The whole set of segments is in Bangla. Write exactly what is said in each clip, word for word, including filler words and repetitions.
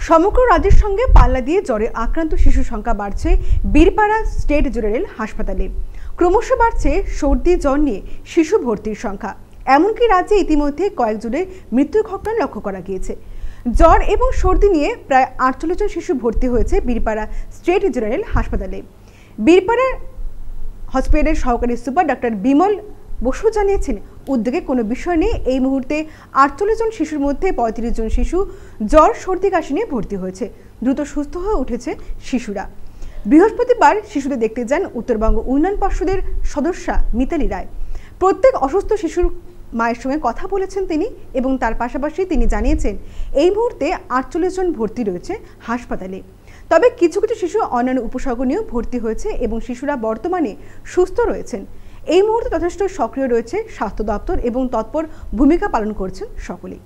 সমগ্র রাজ্যের সঙ্গে পাল্লা দিয়ে জ্বরে আক্রান্ত শিশুর সংখ্যা বাড়ছে বীরপাড়া স্টেট জেনারেল হাসপাতালে। ক্রমশ বাড়ছে সর্দি জ্বর নিয়ে শিশু ভর্তির সংখ্যা। এমনকি রাজ্যে ইতিমধ্যে কয়েকজনের মৃত্যুর ঘটনা লক্ষ্য করা গিয়েছে। জ্বর এবং সর্দি নিয়ে প্রায় আটচল্লিশ জন শিশু ভর্তি হয়েছে বীরপাড়া স্টেট জেনারেল হাসপাতালে। বীরপাড়া হসপিটালের সহকারী সুপার ডক্টর বিমল বসু জানিয়েছেন, উদ্যোগে কোনো বিষয় নেই। এই মুহূর্তে আটচল্লিশ জন শিশুর মধ্যে পঁয়ত্রিশ জন শিশু জ্বর সর্দি কাশি নিয়ে ভর্তি হয়েছে। দ্রুত সুস্থ হয়ে উঠেছে শিশুরা। বৃহস্পতিবার শিশুদের দেখতে যান উত্তরবঙ্গ উন্নয়ন পর্ষদের সদস্যা মিতালি রায়। প্রত্যেক অসুস্থ শিশুর মায়ের সঙ্গে কথা বলেছেন তিনি এবং তার পাশাপাশি তিনি জানিয়েছেন এই মুহূর্তে আটচল্লিশ জন ভর্তি রয়েছে হাসপাতালে। তবে কিছু কিছু শিশু অন্যান্য উপসর্গ নিয়েও ভর্তি হয়েছে এবং শিশুরা বর্তমানে সুস্থ রয়েছেন। এই মুহূর্তে যথেষ্ট সক্রিয় রয়েছে স্বাস্থ্য দপ্তর এবং তৎপর ভূমিকা পালন করছেন সকলেই।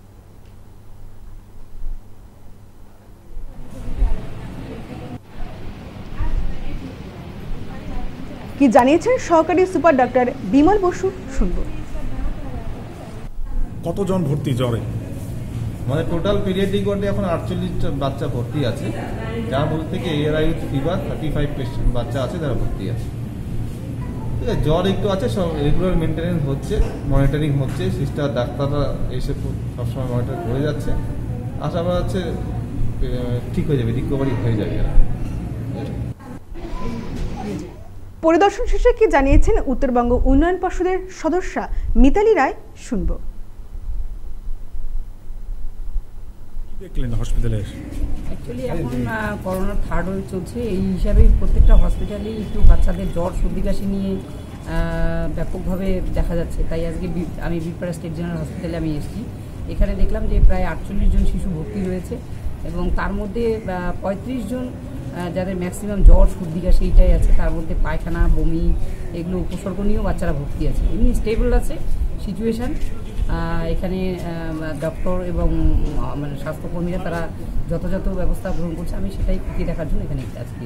কি জানিয়েছেন সহকারী সুপার ডক্টর বিমল বসু, শুনব। কতজন ভর্তি জ্বরে? আমাদের টোটাল পিরিয়ডিক ওয়ার্ডে এখন আটচল্লিশ বাচ্চা ভর্তি আছে, যার মধ্যে থেকে ARI fever thirty five patient বাচ্চা আছে যারা ভর্তি আছে। ঠিক আছে, জ্বর একটু আছে, সব রেগুলার মেনটেনেন্স হচ্ছে, মনিটরিং হচ্ছে, সিস্টার ডাক্তাররা এসে সবসময় মনিটর করে যাচ্ছে। আশা করা হচ্ছে ঠিক হয়ে যাবে, রিকভারি হয়ে যাবে। পরিদর্শন শেষে কি জানিয়েছেন উত্তরবঙ্গ উন্নয়ন পর্ষদের সদস্যা মিতালি রায়, শুনব। দেখলেন হসপিটালে অ্যাকচুয়ালি এখন করোনার থার্ড ওয়েভ চলছে, এই হিসাবে প্রত্যেকটা হসপিটালেই একটু বাচ্চাদের জ্বর সর্দি কাশি নিয়ে ব্যাপকভাবে দেখা যাচ্ছে। তাই আজকে আমি বীরপাড়া স্টেট জেনারেল হসপিটালে আমি এসেছি। এখানে দেখলাম যে প্রায় আটচল্লিশ জন শিশু ভর্তি রয়েছে এবং তার মধ্যে পঁয়ত্রিশ জন যাদের ম্যাক্সিমাম জ্বর সর্দি কাশি এইটাই আছে, তার মধ্যে পায়খানা বমি এগুলো উপসর্গ নিয়েও বাচ্চারা ভর্তি আছে। এমনি স্টেবল আছে সিচুয়েশান। এখানে ডক্টর এবং মানে স্বাস্থ্যকর্মীরা তারা যথাযথ ব্যবস্থা গ্রহণ করছে, আমি সেটাই খতিয়ে দেখার জন্য এখানে আজকে